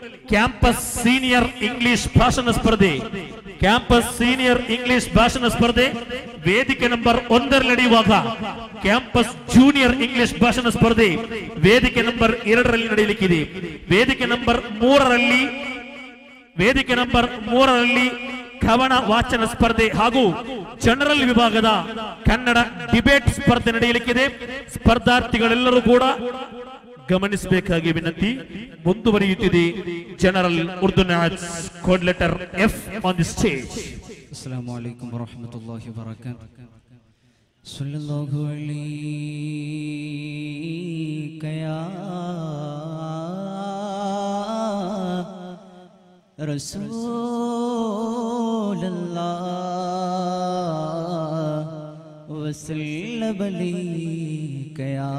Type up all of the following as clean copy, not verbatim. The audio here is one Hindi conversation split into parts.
ಕ್ಯಾಂಪಸ್ ಸೀನಿಯರ್ ಇಂಗ್ಲಿಷ್ ಭಾಷಣ ಸ್ಪರ್ಧೆ ಕ್ಯಾಂಪಸ್ ಸೀನಿಯರ್ ಇಂಗ್ಲಿಷ್ ಭಾಷಣ ಸ್ಪರ್ಧೆ ವೇದಿಕೆ ನಂಬರ್ 1 ನಡೆಯುವಾಗ ಕ್ಯಾಂಪಸ್ ಜೂನಿಯರ್ ಇಂಗ್ಲಿಷ್ ಭಾಷಣ ಸ್ಪರ್ಧೆ ವೇದಿಕೆ ನಂಬರ್ 2 ನಡೆಯಲಿಕ್ಕಿದೆ. ವೇದಿಕೆ ನಂಬರ್ 3 ಕವನ ವಾಚನ ಸ್ಪರ್ಧೆ ಹಾಗೂ ಜನರಲ್ ವಿಭಾಗದ ಕನ್ನಡ ಡಿಬೇಟ್ ಸ್ಪರ್ಧೆ ನಡೆಯಲಿಕ್ಕಿದೆ. ಸ್ಪರ್ಧಾರ್ಥಿಗಳೆಲ್ಲರೂ ಕೂಡ ಗಮನಿಸಬೇಕಾಗಿ ವಿನಂತಿ. ಮುಂದುವರಿಯುತ್ತಿದೆ general Urdu match. Code letter F on the stage. ಅಸ್ಸಲಾಮು ಅಲೈಕುಂ ವರಹಮತುಲ್ಲಾಹಿ ವಬರಕಾತುಹು. ಸಲ್ಲಲ್ಲಾಹು ಅಲೈಕ ಯಾ ರಸೂಲಲ್ಲಾಹ್ ವಸಲ್ಲಮ ಅಲೈಕ ಯಾ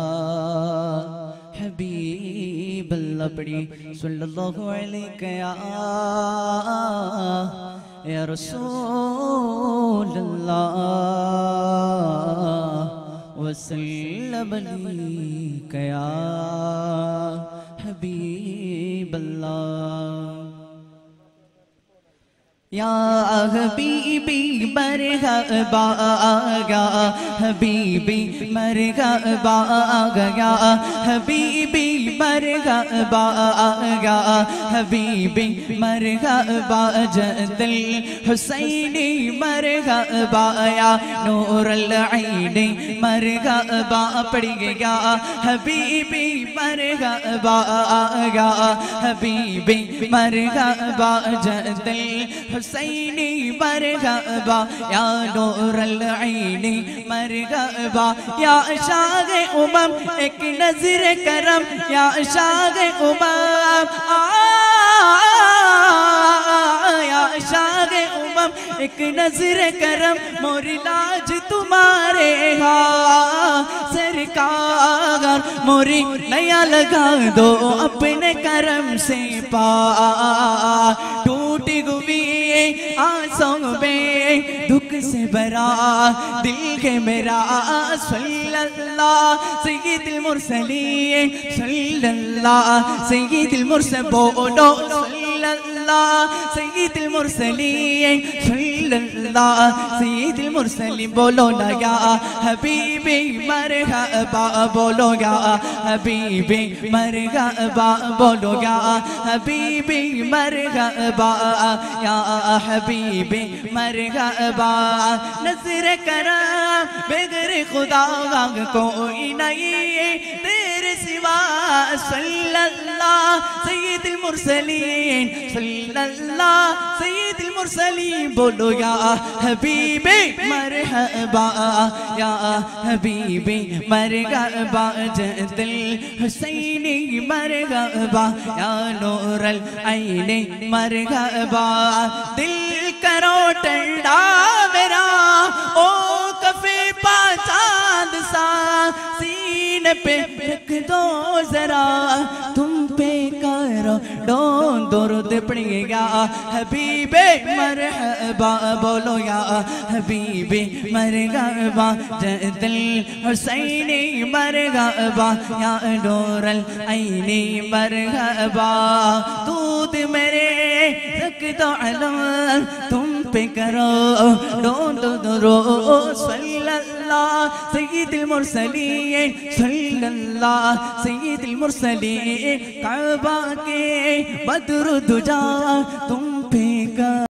हबीबल्लाह पढ़िए सल्लल्लाहु अलैहि या रसूलल्लाह वसल्लम अलैहि या हबीबल्लाह. या हबीबी मरहबा या हबीबी मरहबा या हबीबी मरहबा या हबीबी मरहबा जदल हुसैनी मरहबा या नूरल ऐनी मरहबा पढ़िए या हबीबी मरहबा या हबीबी मरहबा जदल हुसैनी मरहबा या नूरल ऐनी मरहबा या शाह उमम एक नजर करम या शाह उमम या शाह उमम एक नजर करम मोरी लाज तुम्हारे सरकार मोरी नया लगा दो अपने करम से पा टूटी हुई आंसू में दुख से भरा दिल के मेरा सल्लल्लाह सय्यिदुल मुरसलीन सल्लल्लाह सय्यिदुल मुरसलीन बोलो सल्लल्लाह सय्यिदुल मुरसलीन सल्लल्लाह सय्यिदुल मुरसलीन बोलो ना या हबीबी मरहबा बोलो या हबीबी मरहबा बोलो या हबीबी मरहबा या हबीबी मरहबा. नजर करम बगैर खुदा कोई नहीं तेरे सिवा सल्लल्लाह सय्यिदुल मुरसलीन सल्लल्लाह सय्यिदुल मुरसलीन बोलो या हबीबी मरहबा या हबीबी मरहबा जदल हुसैनी मरहबा या नूरल ऐनी मरहबा. दिल करो ठंडा मेरा ओ कफे पा चांद सा सीने पे रख दो जरा तुम पे करो डोन दरूद पढ़िए या हबीबे मरहबा बोलो या हबीबे मरहबा जदल हुसैनी मरहबा या नूरल ऐनी मरहबा. दूध मेरे रख दो अलम तुम पे करो डोन दरो सल्लल्लाह सय्यिदुल मुरसलीन सल्लल्लाह सय्यिदुल मुरसलीन. काबा के बद्र दुजा तुम